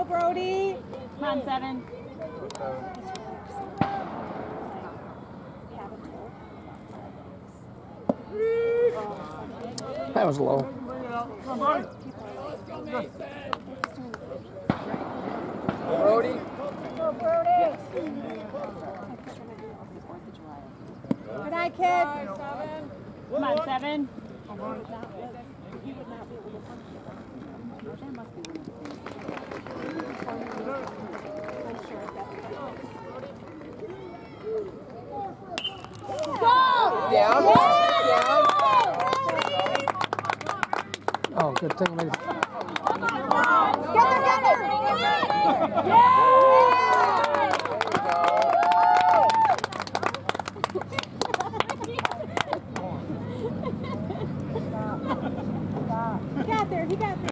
Brody. Come on, 7. That was low. Brody. Go, Brody. Good night, kid. Come on, 7. Go! Down. Oh, good thing.